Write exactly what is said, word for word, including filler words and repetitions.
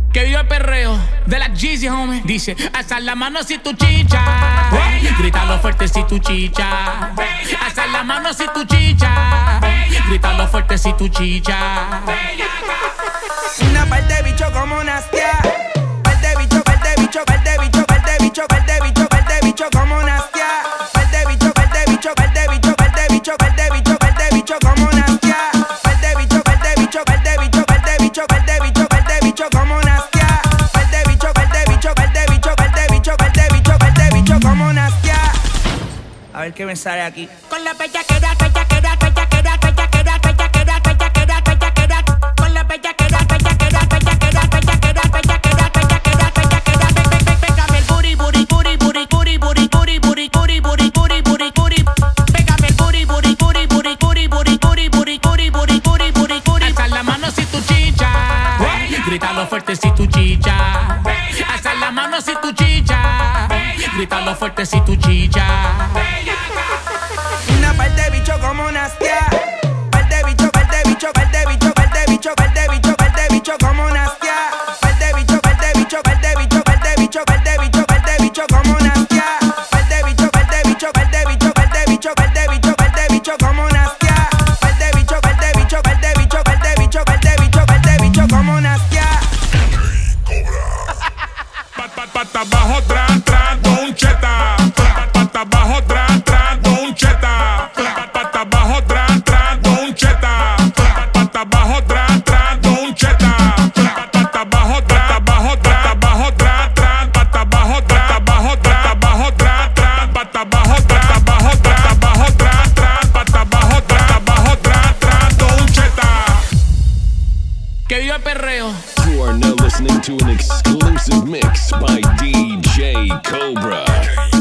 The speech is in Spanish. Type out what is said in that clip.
Que viva el perreo de la Jeezy, homie. Dice, alza la mano si tu chicha. Grítalo fuerte si tu chicha. Alza la mano si tu chicha. Grítalo fuerte si tu chicha. Una par de bicho como Nastia. Par de bicho, par de bicho, par de bicho, par de bicho, par de bicho, par de bicho como Nastia. Par de bicho, par de bicho, par de bicho, par de bicho, par de bicho, par de bicho como Nastia. Par de bicho, par de bicho, par de bicho, par de bicho, par de bicho, par de bicho como Nastia. Par de bicho, par de bicho, par de bicho, par de bicho, par de bicho, par de bicho como Nastia. A ver qué me sale aquí. Con la bella que da, bella que da, bella que da, bella que da, bella que da, bella que da, bella que da. Con la bella que da, bella que da, bella que da, bella que da, bella que da, bella que da, bella que da. Pégame el booty, booty, booty, booty, booty, booty, booty, booty, booty, booty, booty, booty, booty. Pégame el booty, booty, booty, booty, booty, booty, booty, booty, booty, booty, booty, booty, booty. Alza la mano si tu chicha. Grítalo fuerte si tu chicha. Alza la mano si tu chicha. Grítalo fuerte si tu chicha. Una par de bicho como Nastia. Par de bicho, par de bicho, par de bicho, par de bicho, par de bicho, par de bicho como Nastia. Par de bicho, par de bicho, par de bicho, par de bicho, par de bicho, par de bicho como Nastia. Par de bicho, par de bicho, par de bicho, par de bicho, par de bicho, par de bicho como Nastia. Par de bicho, par de bicho, par de bicho, par de bicho, par de bicho, par de bicho como Nastia. Pata abajo, tran, tran, don cheta. Pata abajo, tran, tran, don cheta. Pata abajo, tran, tran, don cheta. Pata abajo, tran, tran, don cheta. Pata abajo, pata abajo, pata abajo, tran, tran. Pata abajo, pata abajo, pata abajo, tran, tran. Pata abajo, pata abajo, pata abajo, tran, tran. Pata abajo, pata abajo, tran, tran, don cheta. Que viva el perreo. You are now listening to an exclusive mix by D J Cobra.